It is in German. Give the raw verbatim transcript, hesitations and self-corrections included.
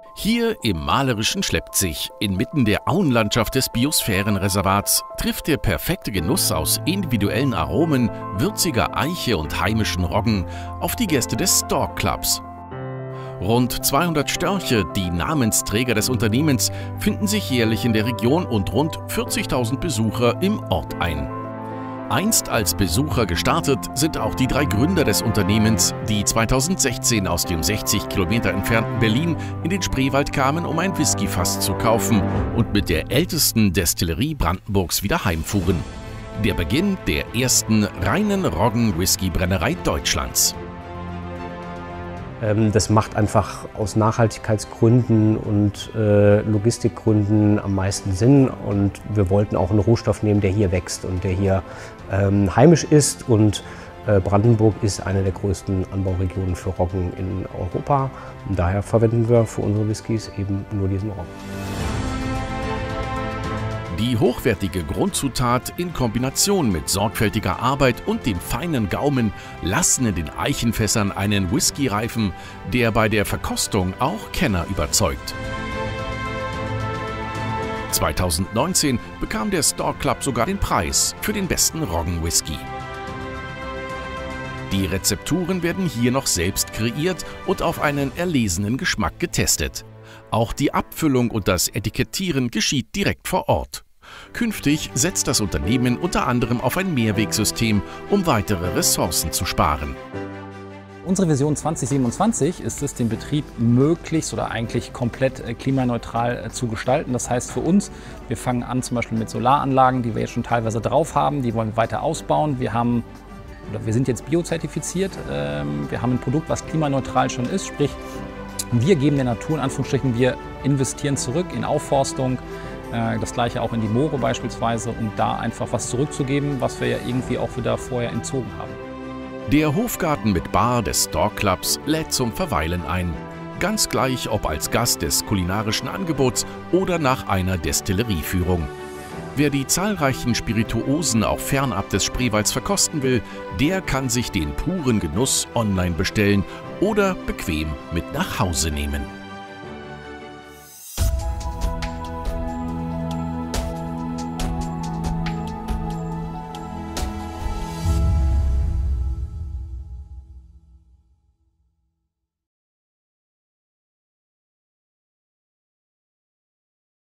Hier im malerischen Schleppzig, inmitten der Auenlandschaft des Biosphärenreservats, trifft der perfekte Genuss aus individuellen Aromen, würziger Eiche und heimischen Roggen auf die Gäste des Stork Clubs. Rund zweihundert Störche, die Namensträger des Unternehmens, finden sich jährlich in der Region und rund vierzigtausend Besucher im Ort ein. Einst als Besucher gestartet sind auch die drei Gründer des Unternehmens, die zweitausendsechzehn aus dem sechzig Kilometer entfernten Berlin in den Spreewald kamen, um ein Whiskyfass zu kaufen und mit der ältesten Destillerie Brandenburgs wieder heimfuhren. Der Beginn der ersten reinen Roggen-Whisky-Brennerei Deutschlands. Das macht einfach aus Nachhaltigkeitsgründen und äh, Logistikgründen am meisten Sinn. Und wir wollten auch einen Rohstoff nehmen, der hier wächst und der hier ähm, heimisch ist. Und äh, Brandenburg ist eine der größten Anbauregionen für Roggen in Europa. Und daher verwenden wir für unsere Whiskys eben nur diesen Roggen. Die hochwertige Grundzutat in Kombination mit sorgfältiger Arbeit und dem feinen Gaumen lassen in den Eichenfässern einen Whisky reifen, der bei der Verkostung auch Kenner überzeugt. zweitausendneunzehn bekam der Stork Club sogar den Preis für den besten Roggen-Whisky. Die Rezepturen werden hier noch selbst kreiert und auf einen erlesenen Geschmack getestet. Auch die Abfüllung und das Etikettieren geschieht direkt vor Ort. Künftig setzt das Unternehmen unter anderem auf ein Mehrwegsystem, um weitere Ressourcen zu sparen. Unsere Vision zwanzig siebenundzwanzig ist es, den Betrieb möglichst oder eigentlich komplett klimaneutral zu gestalten. Das heißt für uns, wir fangen an zum Beispiel mit Solaranlagen, die wir jetzt schon teilweise drauf haben, die wollen wir weiter ausbauen. Wir haben, oder wir sind jetzt biozertifiziert, wir haben ein Produkt, was klimaneutral schon ist, sprich wir geben der Natur in Anführungsstrichen, wir investieren zurück in Aufforstung, das gleiche auch in die Moore beispielsweise, um da einfach was zurückzugeben, was wir ja irgendwie auch wieder vorher entzogen haben. Der Hofgarten mit Bar des Stork Clubs lädt zum Verweilen ein. Ganz gleich, ob als Gast des kulinarischen Angebots oder nach einer Destillerieführung. Wer die zahlreichen Spirituosen auch fernab des Spreewalds verkosten will, der kann sich den puren Genuss online bestellen oder bequem mit nach Hause nehmen.